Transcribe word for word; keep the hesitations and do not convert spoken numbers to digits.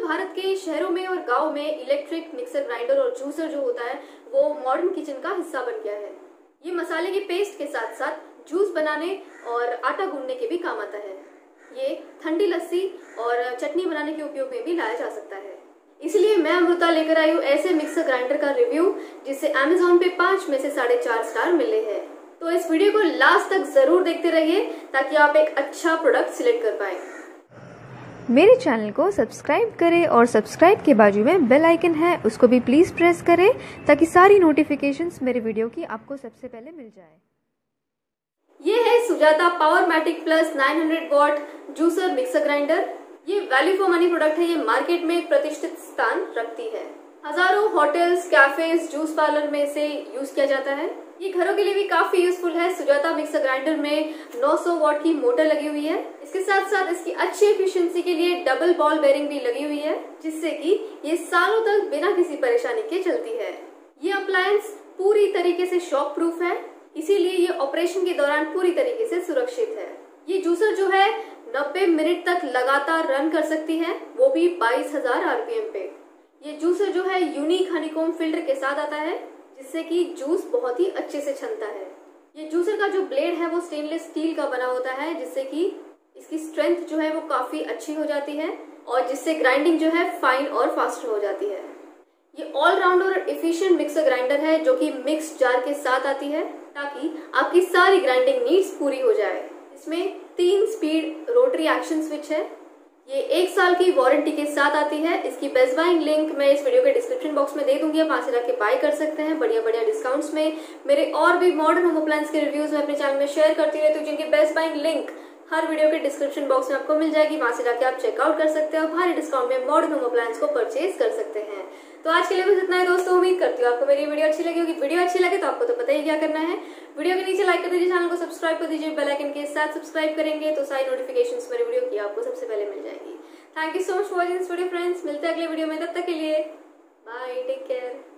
भारत के शहरों में और गांव में इलेक्ट्रिक मिक्सर ग्राइंडर और जूसर जो होता है वो मॉडर्न किचन का हिस्सा बन गया है। ये मसाले के पेस्ट के साथ साथ जूस बनाने और आटा गूंदने के भी काम आता है। ये ठंडी लस्सी और चटनी बनाने के उपयोग में भी लाया जा सकता है। इसलिए मैं अमृता लेकर आई हूँ ऐसे मिक्सर ग्राइंडर का रिव्यू जिसे अमेज़न पे पांच में से साढ़े चार स्टार मिले हैं। तो इस वीडियो को लास्ट तक जरूर देखते रहिए ताकि आप एक अच्छा प्रोडक्ट सिलेक्ट कर पाए। मेरे चैनल को सब्सक्राइब करें और सब्सक्राइब के बाजू में बेल आइकन है उसको भी प्लीज प्रेस करें ताकि सारी नोटिफिकेशंस मेरे वीडियो की आपको सबसे पहले मिल जाए। ये है सुजाता पावरमैटिक प्लस नौ सौ वॉट जूसर मिक्सर ग्राइंडर। ये वैल्यू फॉर मनी प्रोडक्ट है। ये मार्केट में एक प्रतिष्ठित स्थान रखती है। हजारों होटल्स, कैफेज, जूस पार्लर में इसे यूज किया जाता है। ये घरों के लिए भी काफी यूजफुल है। सुजाता मिक्सर ग्राइंडर में नौ सौ वॉट की मोटर लगी हुई है। इसके साथ साथ इसकी अच्छी एफिशिएंसी के लिए डबल बॉल बेरिंग भी लगी हुई है जिससे कि ये सालों तक बिना किसी परेशानी के चलती है। ये अप्लायंस पूरी तरीके से शॉक प्रूफ है, इसीलिए ये ऑपरेशन के दौरान पूरी तरीके से सुरक्षित है। ये जूसर जो है नब्बे मिनट तक लगातार रन कर सकती है, वो भी बाईस हजार आरपीएम पे। ये जूसर जो है यूनिक हनीकॉम्ब फिल्टर के साथ आता है जिससे कि जूस बहुत ही अच्छे से छनता है। ये जूसर का जो ब्लेड है वो स्टेनलेस स्टील का बना होता है जिससे कि इसकी स्ट्रेंथ जो है वो काफी अच्छी हो जाती है और जिससे ग्राइंडिंग जो है फाइन और फास्ट हो जाती है। ये ऑलराउंडर और एफिशिएंट मिक्सर ग्राइंडर है जो कि मिक्स जार के साथ आती है ताकि आपकी सारी ग्राइंडिंग नीड्स पूरी हो जाए। इसमें तीन स्पीड रोटरी एक्शन स्विच है। ये एक साल की वारंटी के साथ आती है। इसकी बेस्ट बाइंग लिंक मैं इस वीडियो के डिस्क्रिप्शन बॉक्स में दे दूंगी, आप वहां से जाके बाय कर सकते हैं बढ़िया बढ़िया डिस्काउंट्स में। मेरे और भी मॉडर्न होम अप्लायंस के रिव्यूज मैं अपने चैनल में शेयर करती रहती हूँ जिनकी बेस्ट बाइंग लिंक हर वीडियो के डिस्क्रिप्शन बॉक्स में आपको मिल जाएगी। वहां से जाके आप चेकआउट कर सकते हैं और भारी डिस्काउंट में मॉडर्न होम अप्लायंस को परचेज कर सकते हैं। तो आज के लिए बस इतना है दोस्तों। उम्मीद करती हूँ आपको मेरी वीडियो अच्छी लगी होगी। वीडियो अच्छी लगे तो आपको तो पता ही क्या करना है, वीडियो के नीचे लाइक कर दीजिए, चैनल को सब्सक्राइब कर दीजिए। बेल आइकन के साथ सब्सक्राइब करेंगे तो सारी नोटिफिकेशंस मेरे वीडियो की आपको सबसे पहले मिल जाएगी। Thank you so much for watching this video friends. मिलते हैं अगले वीडियो में, तब तक के लिए बाय, टेक केयर।